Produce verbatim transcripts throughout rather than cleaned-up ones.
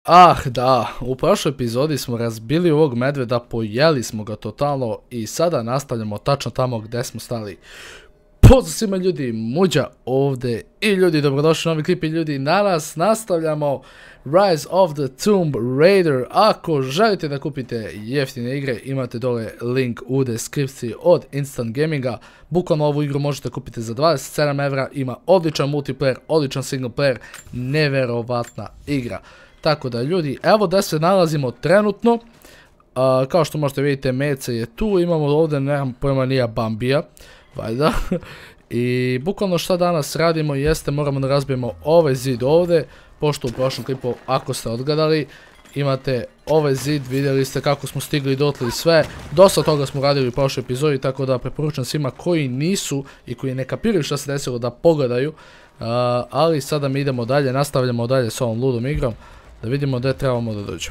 Ah da, u prošloj epizodi smo razbili ovog medveda, pojeli smo ga totalno i sada nastavljamo tačno tamo gdje smo stali. Pozdrav svima ljudi, Muđa ovdje i ljudi, dobrodošli u novi klip i ljudi, danas nastavljamo Rise of the Tomb Raider. Ako želite da kupite jeftine igre, imate dole link u deskripciji od Instant Gaminga. Bukvalno ovu igru možete kupiti za dvadeset sedam evra, ima odličan multiplayer, odličan single player, neverovatna igra. Tako da ljudi, evo da se nalazimo trenutno, uh, kao što možete vidjeti Mece je tu, imamo ovdje, nemam pojma, nija Bambija, valjda. I bukvalno šta danas radimo jeste moramo da razbijemo ovaj zid ovdje, pošto u prošlom klipu, ako ste odgledali, imate ovaj zid, vidjeli ste kako smo stigli dotle i sve, dosta toga smo radili u prošloj epizodi, tako da preporučam svima koji nisu i koji ne kapiraju šta se desilo da pogledaju, uh, ali sada mi idemo dalje, nastavljamo dalje s ovom ludom igrom, da vidimo gdje trebamo da dođemo.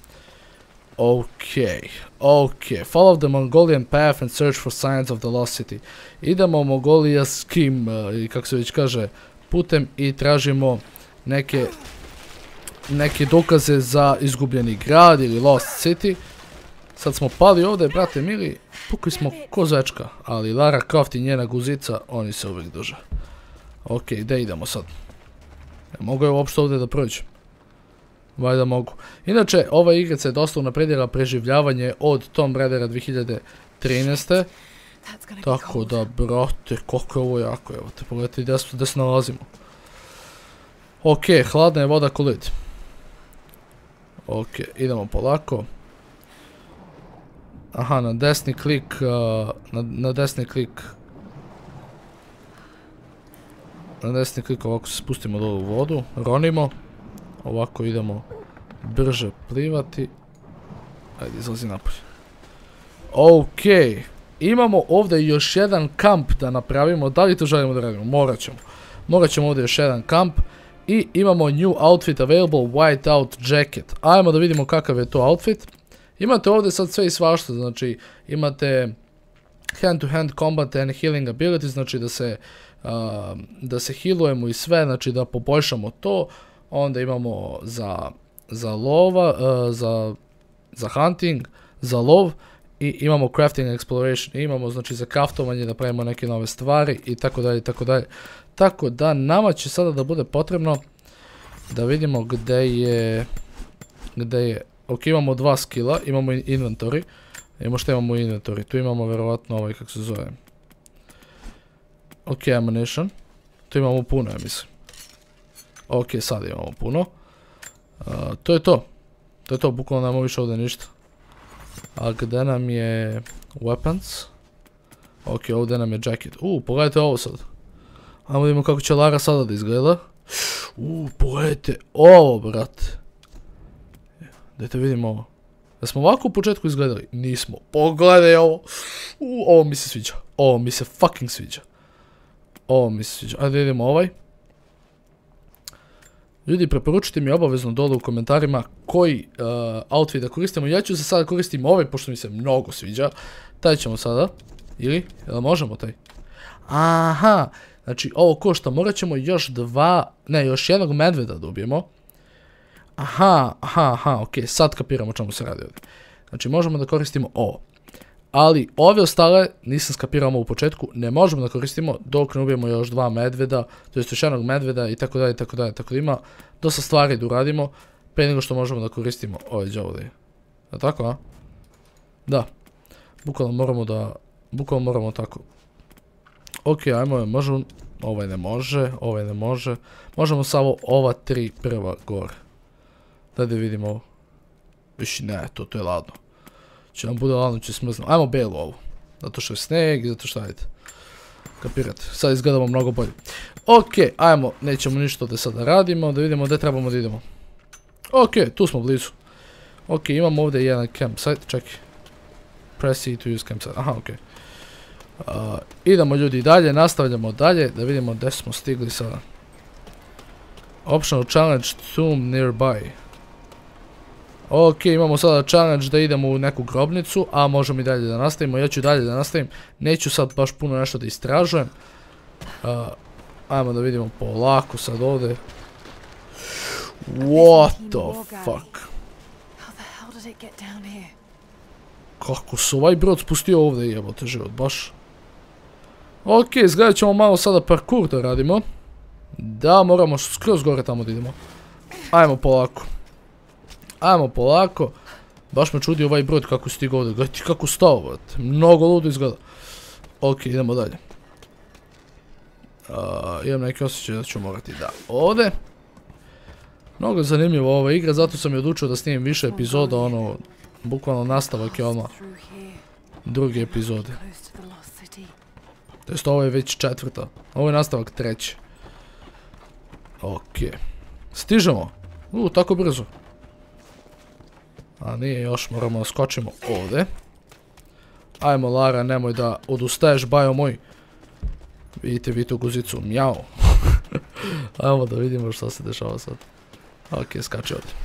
Ok, ok, follow the Mongolian path and search for signs of the lost city. Idemo mongolijanskim, uh, i kako se već kaže, putem i tražimo neke, neke dokaze za izgubljeni grad ili lost city. Sad smo pali ovdje, brate mili, pukli smo ko zečka, ali Lara Croft i njena guzica, oni se uvijek drže. Ok, gdje idemo sad? Ja mogu je uopšte ovdje da prođem? Valjda mogu. Inače, ova igrica je dosta unapredila preživljavanje od Tomb Raidera dvije hiljade trinaeste. Tako da, brate, koliko je ovo jako, evo te, pogledajte gdje se nalazimo. Ok, hladna je voda ko led. Ok, idemo polako. Aha, na desni klik, uh, na, na desni klik. Na desni klik ovako se spustimo dole u vodu, ronimo. Ovako idemo brže plivati. Ajde, izlazi napolje. Ok, imamo ovdje još jedan kamp da napravimo. Da li to želimo da radimo? Morat ćemo. Morat ćemo ovdje još jedan kamp. I imamo new outfit available, white out jacket. Ajmo da vidimo kakav je to outfit. Imate ovdje sad sve i svašta, znači imate hand to hand combat and healing abilities, znači da se, uh, da se healujemo i sve, znači da poboljšamo to. Onda imamo za, za lova, uh, za, za hunting, za lov i imamo crafting and exploration. I imamo znači za craftovanje da pravimo neke nove stvari i tako dalje i tako dalje. Tako da nama će sada da bude potrebno da vidimo gdje je, gdje je, ok, imamo dva skilla, imamo inventory, imamo što imamo u inventory, tu imamo verovatno ovaj, kako se zove, ok, ammunition, tu imamo puno, ja mislim. Ok, sad imamo puno. Uh, to je to. To je to, bukvalno nemamo više ovdje ništa. A gdje nam je weapons? Ok, ovdje nam je jacket. Uuu, pogledajte ovo sad. Ajmo vidimo kako će Lara sada da izgleda. Uuu, pogledajte ovo, brate. Dajte vidimo ovo. Da smo ovako u početku izgledali? Nismo. Pogledaj ovo. Uuu, ovo mi se sviđa. Ovo mi se fucking sviđa. Ovo mi se sviđa. Ajde vidimo ovaj. Ljudi, preporučite mi obavezno dole u komentarima koji uh, outfit da koristimo. Ja ću se sada koristim ovaj, pošto mi se mnogo sviđa. Taj ćemo sada. Ili? Jel možemo taj? Aha! Znači, ovo košta. Morat ćemo još dva... Ne, još jednog medveda dobijemo. Aha, aha, aha, ok. Sad kapiramo čemu se radi ovdje. Znači, možemo da koristimo ovo. Ali ove ostale, nisam skapirao u početku, ne možemo da koristimo dok ne ubijemo još dva medveda, to jest još jednog medveda i tako dalje i tako dalje, tako da ima dosta stvari da uradimo prije nego što možemo da koristimo ovaj džavo ovdje. Da tako, a? Da. Bukvalno moramo da, bukvalno moramo tako. Ok, ajmo, možemo, ovaj ne može, ovaj ne može, možemo samo ova tri prva gore. Da da vidimo ovo. Viši ne, to, to je ladno. Če nam bude ladno, će smrzno. Ajmo belu ovu. Zato što je sneg i zato što ajde. Kapirate. Sad izgledamo mnogo bolje. Ok, ajmo. Nećemo ništa da sada radimo. Da vidimo gdje trebamo da idemo. Ok, tu smo blizu. Ok, imamo ovdje jedan campsite. Čekaj. Press E to use campsite. Aha, ok. Uh, idemo ljudi dalje. Nastavljamo dalje. Da vidimo gdje smo stigli sada. Optional challenge tomb nearby. Ok, imamo sada challenge da idemo u neku grobnicu, a možemo i dalje da nastavimo. Ja ću dalje da nastavim, neću sad baš puno nešto da istražujem. Uh, ajmo da vidimo polako sad ovdje. What the fuck? Kako se ovaj brod spustio ovdje, jebote život, baš. Ok, izgledat ćemo malo sada parkour da radimo. Da, moramo skroz gore tamo da idemo. Ajmo polako. Ajmo polako. Baš me čudi ovaj brod kako stiga ovdje. Gledaj ti kako stao, brate. Mnogo ludo izgleda. Ok, idemo dalje. Uh, imam neki osjećaj da ću morati da ovdje. Mnogo zanimljivo ova igra, zato sam i odlučio da snimim više epizoda, ono, bukvalno nastavak je odmah druge epizode. To jest ovo je već četvrta, ovo je nastavak treće. Ok. Stižemo. U, tako brzo. A nije još, moramo da skočimo ovdje. Ajmo Lara, nemoj da odustaješ, bajo moj. Vidite vi tu guzicu, mjau. Ajmo da vidimo što se dešava sad. Ok, skači ovdje.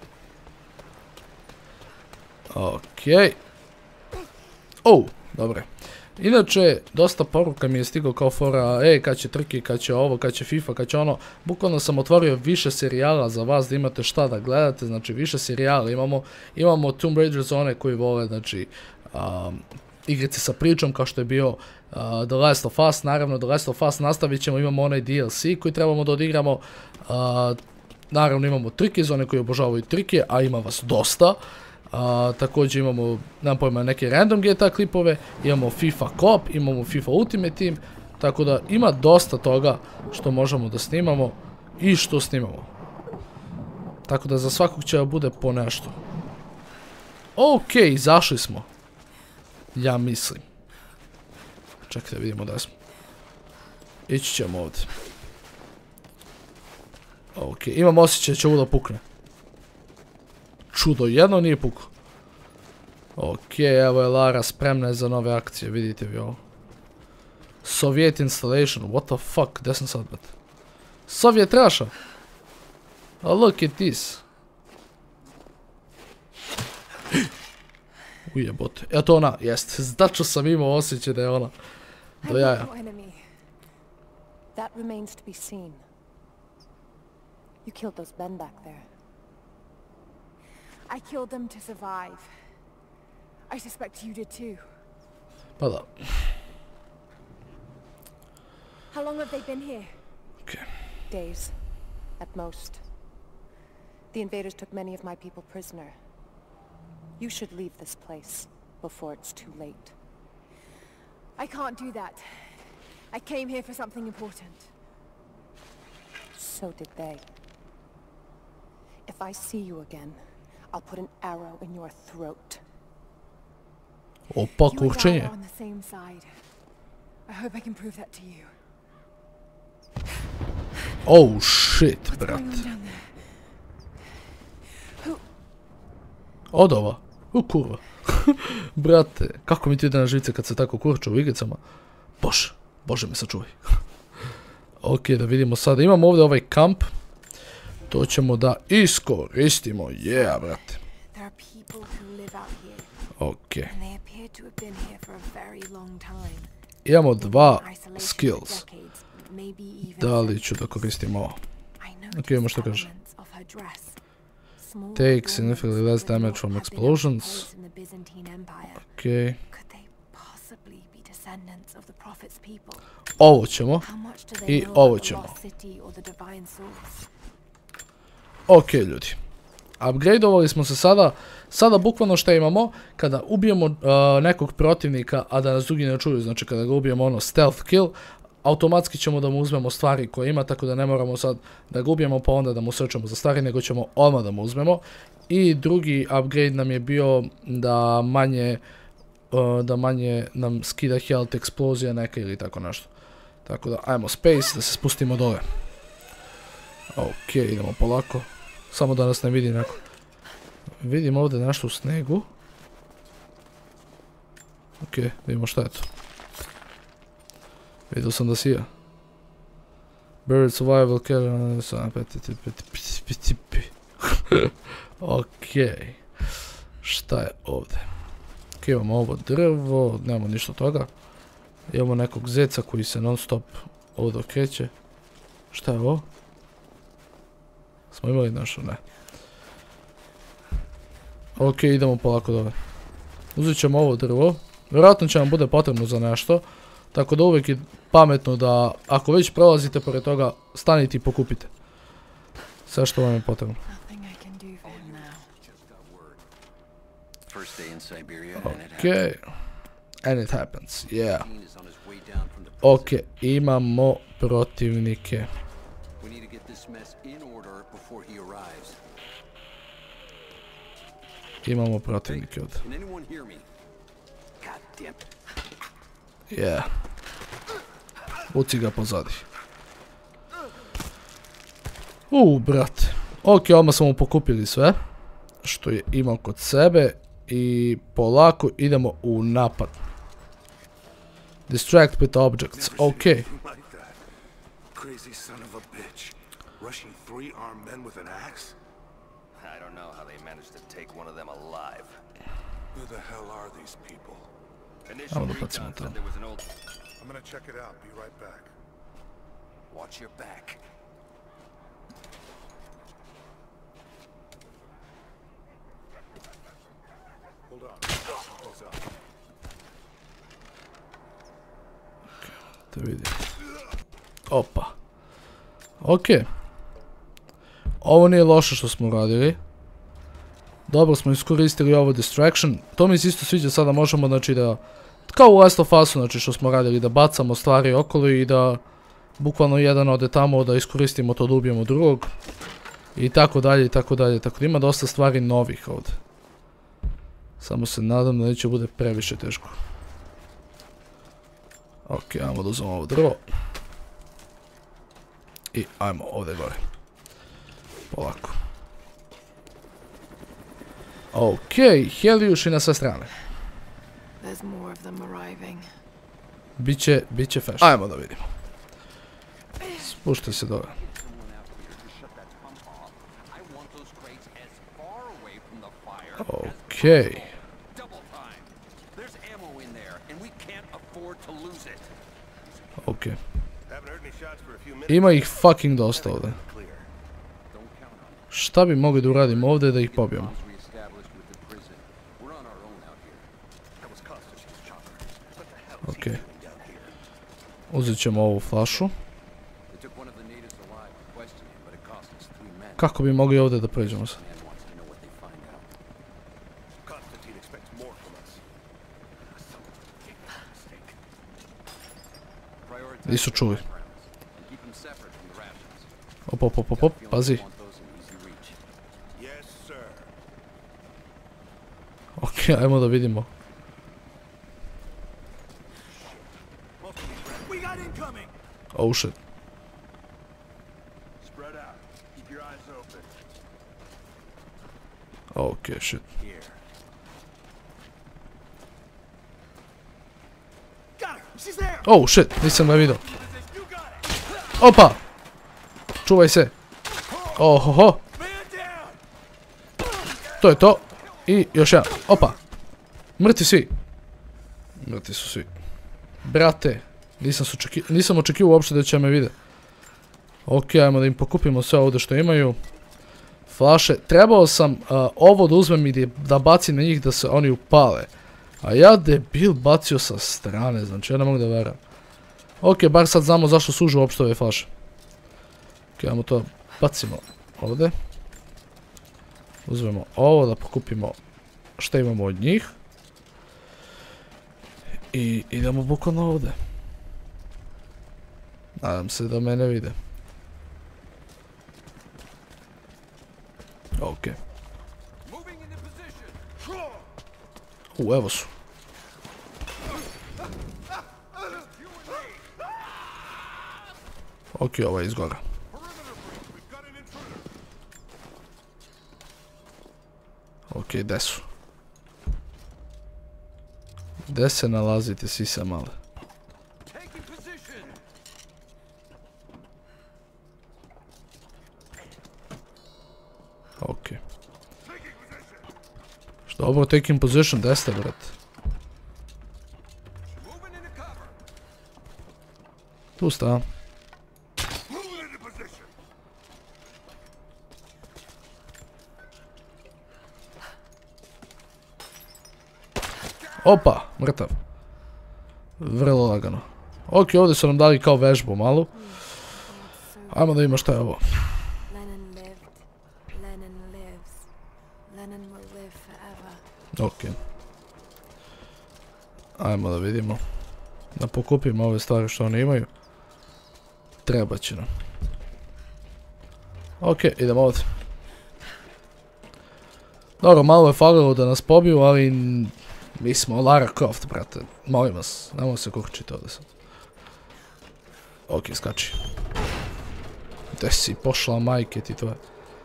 Ok. Oh, dobre. Inače, dosta poruka mi je stigao kao fora, ej, kad će trki, kad će ovo, kad će FIFA, kad će ono. Bukvalno sam otvorio više serijala za vas da imate šta da gledate, znači više serijala imamo. Imamo Tomb Raider za one koji vole, znači, um, igrice sa pričom kao što je bio uh, The Last of Us, naravno The Last of Us nastavit ćemo, imamo onaj D L C koji trebamo da odigramo. Uh, naravno imamo trike za one koji obožavaju trike, a ima vas dosta. Uh, također imamo, nemam pojma, neke random G T A klipove, imamo FIFA Cop, imamo FIFA Ultimate Team, tako da ima dosta toga što možemo da snimamo i što snimamo. Tako da za svakog će da bude po nešto. Ok, izašli smo. Ja mislim. Čekajte, vidimo da smo. Ići ćemo ovdje. Ok, imam osjećaj da će ovo da pukne. Čudo, jedno nije puklo. Ok, evo je Lara spremna za nove akcije, vidite vi ovo. Soviet installation, what the fuck, gdje sam sad bet? Soviet Russia! Oh, look at this. Ujebote, eto ona, jest, značo sam imao osjećaj da je ona. Do jaja. That remains to be seen. You killed those men back there. I killed them to survive. I suspect you did too. Pa da. How long have they been here? Okay. Days, at most. The invaders took many of my people prisoner. You should leave this place before it's too late. I can't do that. I came here for something important. So did they. If I see you again, I'll put an arrow in your throat. Opa, You and I kurčenje. are on the same side. I hope I can prove that to you. Oh shit, What's brat. going on down there? Who? Od ova. U kurva. Brate, kako mi ti ide na živce kad se tako kurče u igricama? Bože, Bože me sačuvaj. Ok, da vidimo sada. Imamo ovdje ovaj kamp. To ćemo da iskoristimo. Yeah, brate. There are people who live out here, Ok. and they appear to have been here for a very long time. Imamo dva Isolation for skills. decades, maybe even Da li ću da centuries. koristim ovo? I Ok, noticed imamo što kaže. elements of her dress. Small Take adornments significantly less that damage would from not have been explosions. out in the Byzantine Empire. Ok. Could they possibly be descendants of the prophet's people? Ovo ćemo. How much do I they know ovo about the ćemo. lost city or the divine source? Ok, ljudi. Upgradeovali smo se sada. Sada bukvalno što imamo, kada ubijemo uh, nekog protivnika, a da nas drugi ne čuju, znači kada ga ubijemo ono stealth kill, automatski ćemo da mu uzmemo stvari koje ima, tako da ne moramo sad da ga ubijemo pa onda da mu searchamo za stvari, nego ćemo odmah da mu uzmemo. I drugi upgrade nam je bio da manje, uh, da manje nam skida health, eksplozija neka ili tako nešto. Tako da, ajmo space, da se spustimo dole. Ok, idemo polako. Samo da nas ne vidi neko. Vidim ovdje nešto u snegu. Ok, vidimo šta je to. Vidio sam da sija. Bird survival care... Ok. Šta je ovdje? Ok, imamo ovo drvo, nemamo ništa od toga. Imamo nekog zeca koji se non stop ovdje okreće. Šta je ovo? Smo imali nešto? Ne. Ok, idemo polako dole. Uzet ćemo ovo drvo. Vjerojatno će vam bude potrebno za nešto. Tako da uvijek je pametno da ako već prolazite pored toga, stanite i pokupite. Sve što vam je potrebno. Ok. And it happens, yeah. Ok, imamo protivnike. Imamo protivnike ovdje. Yeah. Uci ga pozadi. Uuu, brate. Ok, odmah smo mu pokupili sve što je imao kod sebe i polako idemo u napad. Distract with objects, ok. Crazy son of a bitch. Rushing three armed men with an axe? I don't know how they managed to take one of them alive. Who the hell are these people? Initial recon said there was an old... I'm gonna check it out. Be right back. Watch your back. Hold on. Close up. Da vidim. Opa. Ok. Ovo nije loše što smo radili. Dobro smo iskoristili ovo distraction. To mi se isto sviđa, sada možemo, znači da... Kao u Last of Usu, znači što smo radili, da bacamo stvari okolo i da... Bukvalno jedan ode tamo, da iskoristimo to, da ubijemo drugog. I tako dalje, i tako dalje, tako da ima dosta stvari novih ovdje. Samo se nadam da neće bude previše teško. Ok, ajmo da uzmemo ovo drvo. I ajmo ovdje gore. Polako. Ok, Helijuši na sve strane. Biće, biće fashion. Ajmo da vidimo. Spuštaj se dole. Ok. Ok. Ima ih fucking dosta ovdje. Šta bi mogli da uradimo ovdje da ih pobijemo? Ok. Uzet ćemo ovu flašu. Kako bi mogli ovdje da pređemo sad? Nisu čuli. Op, op, op, op, op, pazi. Ok, ajmo da vidimo. Oh shit. Ok, shit. Oh shit, nisam ga vidio. Opa! Čuvaj se. Ohoho. To je to. I još jedan. Opa. Mrtvi svi. Mrtvi su svi. Brate. Nisam, nisam očekivao uopšte da će me vidjeti. Ok, ajmo da im pokupimo sve ovdje što imaju. Flaše. Trebao sam uh, ovo da uzmem i da bacim na njih da se oni upale. A ja debil bacio sa strane, znači ja ne mogu da veram. Ok, bar sad znamo zašto služu uopšte ove flaše. Ok, ajmo to bacimo ovdje. Uzmemo ovo da pokupimo što imamo od njih. I idemo bukvalno ovdje. Nadam se da me ne vide. Ok. U, evo su. Ok, ovo je izgora. Ok, gdje su? Gdje se nalazite, sise male? Ok. Što ovo taking position, gdje ste, brat? Tu sta. Opa, mrtav. Vrlo lagano. Ok, ovdje su nam dali kao vežbu malu. Ajmo da vidimo šta je ovo. Ok. Ajmo da vidimo. Da pokupimo ove stvari što oni imaju. Treba će nam. Ok, idemo ovdje. Dobro, malo je falilo da nas pobiju, ali mi smo Lara Croft, brate. Molim vas, nemoj se kurčiti ovdje sad. Ok, skači. Gdje si pošla, majke ti tvoje?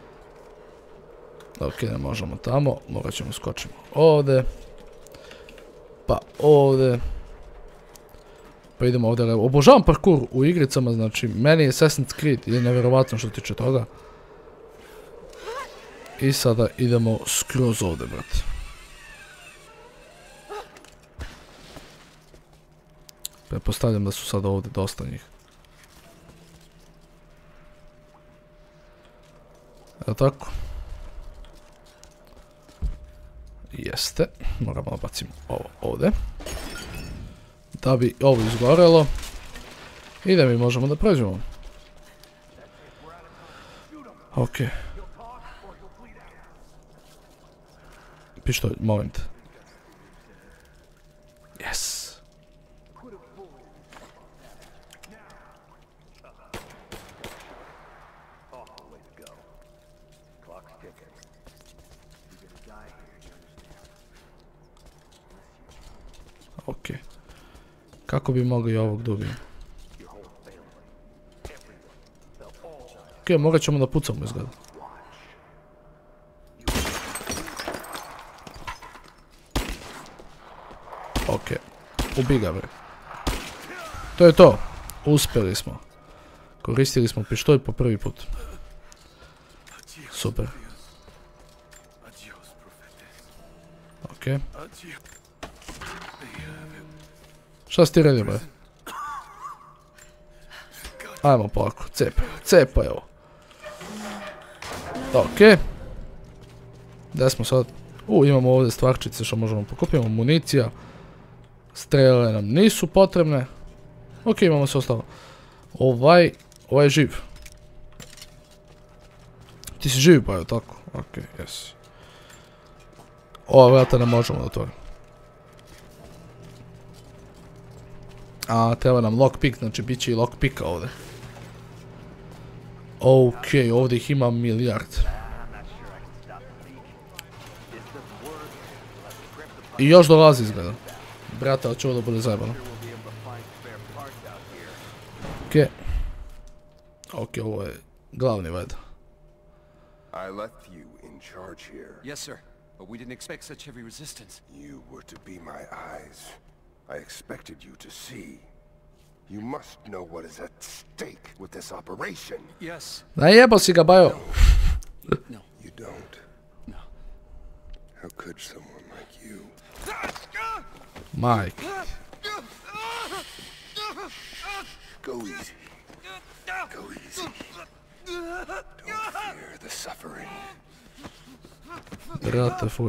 Ok, ne možemo tamo, morat ćemo skočimo ovdje. Pa ovdje. Pa idemo ovdje. Obožavam parkour u igricama, znači meni je Assassin's Creed je nevjerovatno što tiče toga. I sada idemo skroz ovdje, brate. Pretpostavljam da su sada ovdje dosta njih. Evo tako. Jeste. Moramo obaciti ovo ovdje. Da bi ovo izgorelo. I da mi možemo da prođemo. Ok. Pištolj, molim te. Yes. Ok. Kako bi mogli ovog dobiti? Ok, morat ćemo da pucamo izgleda. Ok, ubi ga bre. To je to. Uspjeli smo. Koristili smo pištolj po prvi put. Super. Ok. Šta si ti radio bre? Ajmo polako, cepaj, cepaj evo. Ok. Gdje smo sad? U, imamo ovdje stvarčice što možemo pokupiti, municija. Strele nam nisu potrebne. Ok, imamo sve ostalo. Ovaj, ovaj je živ. Ti si živ pa je tako? Ok, jesi. Ova vrata ne možemo da otvorimo. A, treba nam lockpick, znači bit će i lockpicka ovdje. Ok, ovdje ih ima milijard. I još dolazi izgleda. Brate, ali će ovo da bude zajebano. Ok. Ok, ovo je glavni valjda. I left you in charge here. Yes, sir. But we didn't expect such heavy resistance. You were to be my eyes. I expected you to see. You must know what is at stake with this operation. Yes. Najebao si ga, bajo. No. You don't. No. How could someone like you? Mike. Go easy. Go easy. Don't fear the suffering. Brate, fuj.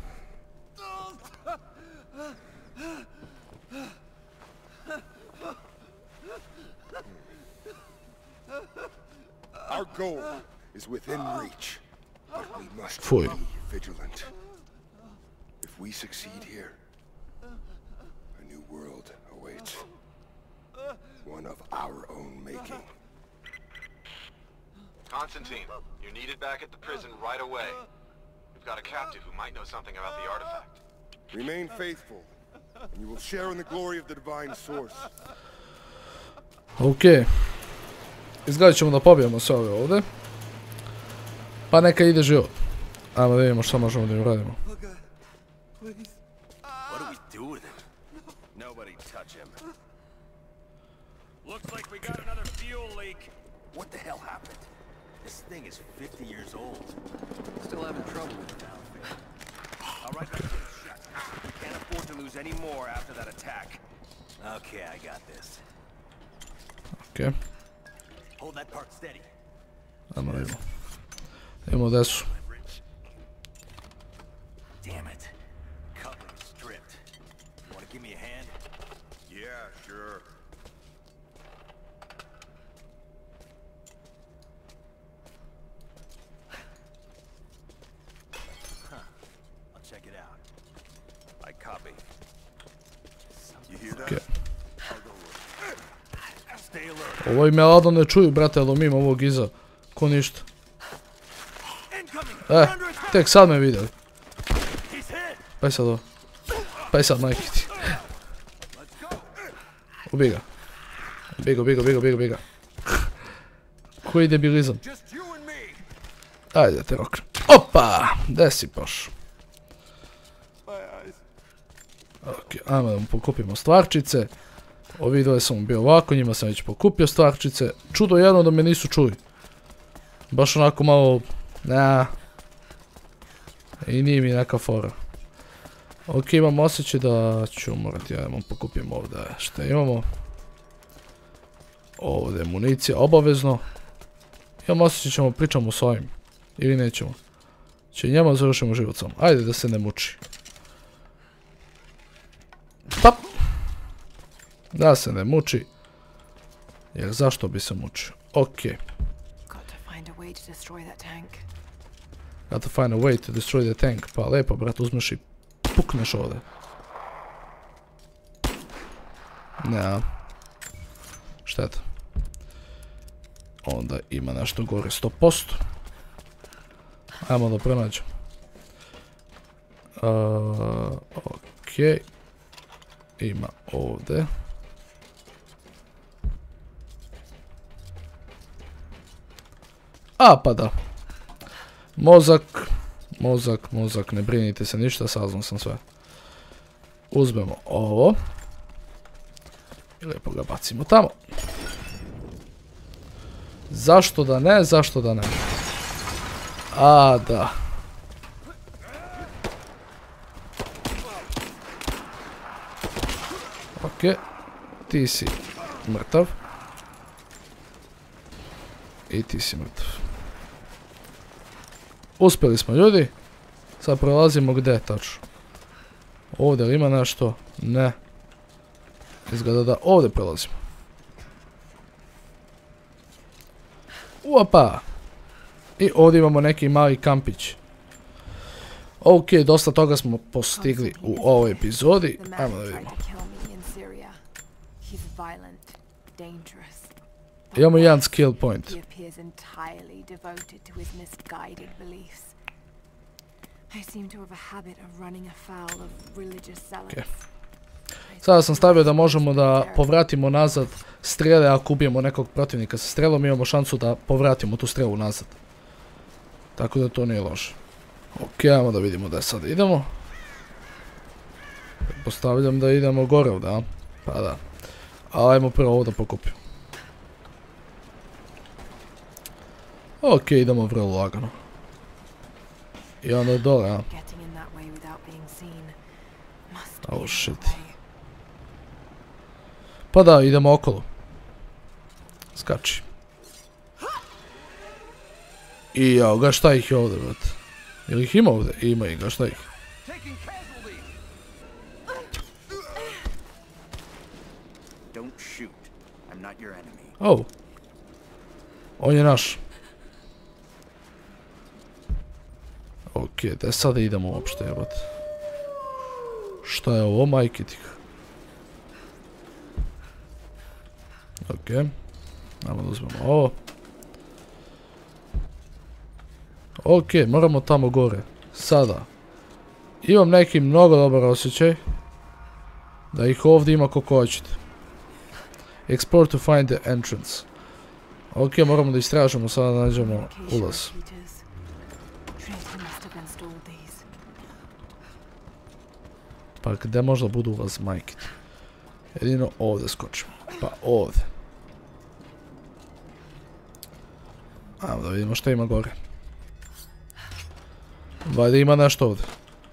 Our goal is within reach, but we must Fuj. be vigilant. If we succeed here, a new world awaits. One of our own making. Constantine, you're needed back at the prison right away. We've got a captive who might know something about the artifact. Remain faithful, and you will share in the glory of the divine source. Ok. Izgledat ćemo da pobijemo sve ove ovdje. Pa neka ide život. Ajmo da vidimo što možemo da im radimo. What do we do with him? Nobody touch him. Looks like we got another fuel leak. What the hell happened? This thing is fifty years old. Still having trouble with it now. All right, let's get shut. We can't afford to lose any more after that attack. Okay, I got this. Ok. Hold that part steady. Ajmo da vidimo. Idemo gdje su. Damn it. Cover stripped. give me a hand? Yeah, sure. I'll check it out. I copy. You hear that? Okay. I'll go look. Stay alert. Ovo ime ladno ne čuju, brate, ali mimo ovog iza. Ko ništa. Incoming. E, We're under attack. tek sad me vidjeli. He's hit. Pa je sad ovo. Pa je sad majke ti. Let's go. Ubij ga. Ubij ga, ubij ga, ubij ga, ubij ga, ubij ga. Koji debilizam. Just you and me. Ajde, te roknem. Opa! Gde si pošao? My eyes. Ok, ajmo da mu pokupimo stvarčice. Ovi dvoje sam mu bio ovako, njima sam već pokupio stvarčice. Čudo jedno da me nisu čuli. Baš onako malo... Nea. I nije mi neka fora. Ok, imam osjećaj da ću morati, ajmo pokupim ovdje. Šta imamo? Ovdje je municija, obavezno. Imam osjećaj ćemo pričamo s ovim. Ili nećemo. Če njema završimo život sam. Ajde da se ne muči. Pap! Da se ne muči. Jer zašto bi se mučio? Ok. Got to find a way to destroy that tank. Got to find a way to destroy the tank. Pa lepo, brat, uzmeš i pukneš ovdje. Ne. Šteta. Onda ima nešto gore sto posto. Ajmo da pronađem. Uh, ok. Ima ovdje. A, pa da. Mozak. Mozak, mozak, ne brinite se ništa, saznao sam sve. Uzmemo ovo. I lijepo ga bacimo tamo. Zašto da ne, zašto da ne. A, da. Ok. Ti si mrtav. I ti si mrtav. Uspjeli smo, ljudi. Sad prelazimo gdje tačno. Ovdje li ima nešto? Ne. Izgleda da ovdje prelazimo. Uopa! I ovdje imamo neki mali kampić. Ok, dosta toga smo postigli u ovoj epizodi. Ajmo da vidimo. Imamo jedan skill point. He appears entirely devoted to his misguided beliefs. I seem to have a habit of running afoul of religious zealots. Okay. Sada sam stavio da možemo da povratimo nazad strele ako ubijemo nekog protivnika sa strelom, imamo šansu da povratimo tu strelu nazad. Tako da to nije loše. Ok, ajmo da vidimo da sad idemo. Postavljam da idemo gore ovdje, a? Pa da. Ali ajmo prvo ovo da pokupimo. Ok, idemo vrlo lagano. I onda dole, a? Oh shit. Pa da, idemo okolo. Skači. I jao ga, šta ih je ovdje, brate? Jel ih ima ovdje? Ima ih ga, šta ih? Oh. On je naš. Ok, da sada idemo uopšte, jebate. Šta je ovo, majke tih? Ok. Ajmo da uzmemo ovo. Ok, moramo tamo gore. Sada. Imam neki mnogo dobar osjećaj. Da ih ovdje ima koliko hoćete. Explore to find the entrance. Ok, moramo da istražimo, sada nađemo ulaz. Pa gdje možda budu ulaz, majke? Jedino ovdje skočimo. Pa ovdje. Ajmo da vidimo što ima gore. Valjda ima nešto ovdje.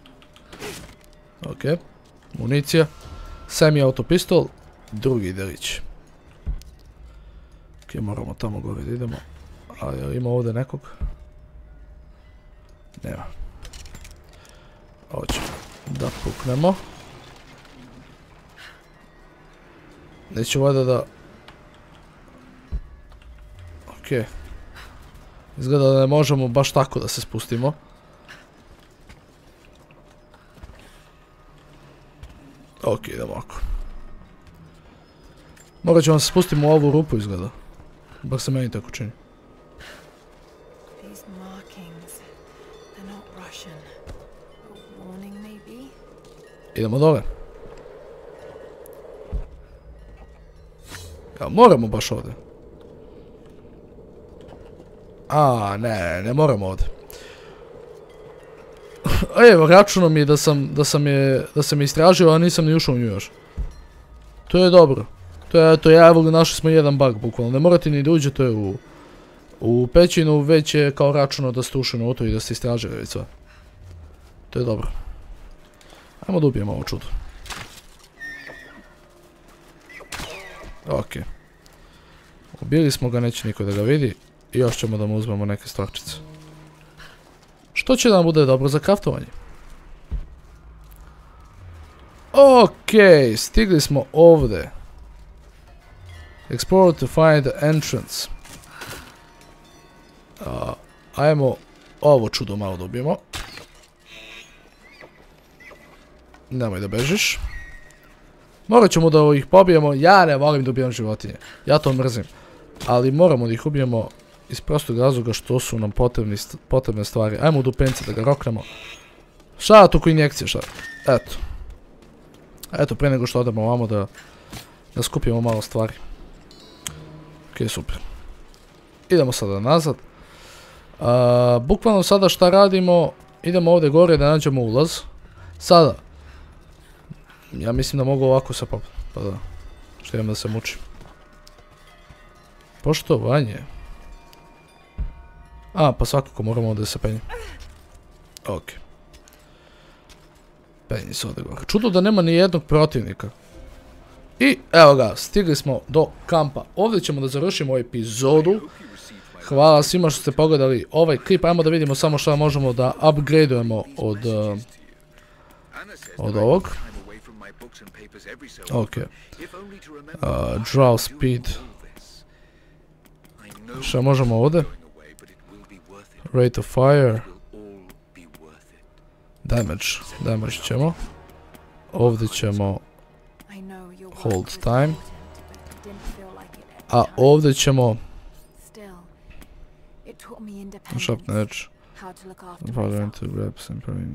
Ok. Municija. Semi-auto pistol. Drugi delić. Ok, moramo tamo gore da idemo. Ali ima ovdje nekog? Nema. Ovo ćemo da puknemo. Neću vada da... Okej. Izgleda da ne možemo baš tako da se spustimo. Okej, idemo ovako. Morat ćemo se spustiti u ovu rupu izgleda. Bar se meni tako čini. Idemo dole. Ja, moramo baš ovdje. A, ne, ne moramo ovdje. Evo, računo mi je da sam, da sam je, da sam je istražio, a nisam ni ušao u nju još. To je dobro. To je, to je, evo ga, našli smo jedan bug, bukvalno. Ne morate ni da uđete u, u pećinu, već je kao računo da ste ušli unutra i da ste istražili već sve. To je dobro. Ajmo da ubijemo ovo čudo. Okej. Ubili smo ga, neće niko da ga vidi. I još ćemo da mu uzmemo neke stvarčice. Što će nam bude dobro za kraftovanje? Okej, stigli smo ovdje. Explore to find the entrance. Uh, ajmo ovo čudo malo dobijemo. Nemoj da bežiš. Morat ćemo da ih pobijemo. Ja ne volim da ubijam životinje. Ja to mrzim. Ali moramo da ih ubijemo iz prostog razloga što su nam potrebni, potrebne stvari. Ajmo u dupence da ga roknemo. Šta je toliko injekcije, šta? Eto. Eto, pre nego što odemo ovamo da, da skupimo malo stvari. Ok, super. Idemo sada nazad. Uh, bukvalno sada šta radimo, idemo ovdje gore da nađemo ulaz. Sada. Ja mislim da mogu ovako se pop... Pa da. Što idem da se mučim. Poštovanje. A, pa svakako moramo ovdje se penje. Ok. Penji se ovdje gore. Čudo da nema ni jednog protivnika. I evo ga, stigli smo do kampa. Ovdje ćemo da završimo epizodu. Hvala svima što ste pogledali ovaj klip. Ajmo da vidimo samo što možemo da upgradeujemo od... Uh, od ovog. Ok. Uh, draw speed. Šta možemo ovdje? Rate of fire. Damage. Damage ćemo. Ovdje ćemo hold time. A ovdje ćemo sharpen edge. Valorant to reps and improving.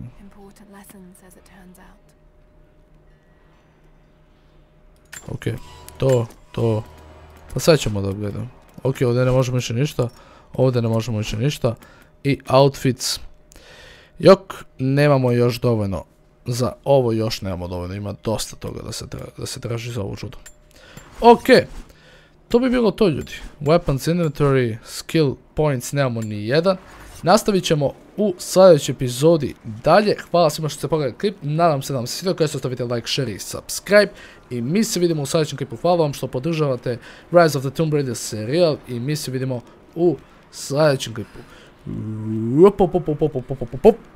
Ok, to, to. Pa sad ćemo da gledam. Ok, ovdje ne možemo više ništa. Ovdje ne možemo više ništa. I outfits. Jok, nemamo još dovoljno. Za ovo još nemamo dovoljno. Ima dosta toga da se, tra da se traži za ovo čudo. Ok. To bi bilo to, ljudi. Weapons inventory, skill points nemamo ni jedan. Nastavit ćemo u sljedećoj epizodi dalje. Hvala svima što ste pogledali klip. Nadam se da vam se svidio. Koji se ostavite like, share i subscribe. I mi se vidimo u sljedećem klipu. Hvala vam što podržavate Rise of the Tomb Raider serijal. I mi se vidimo u sljedećem klipu.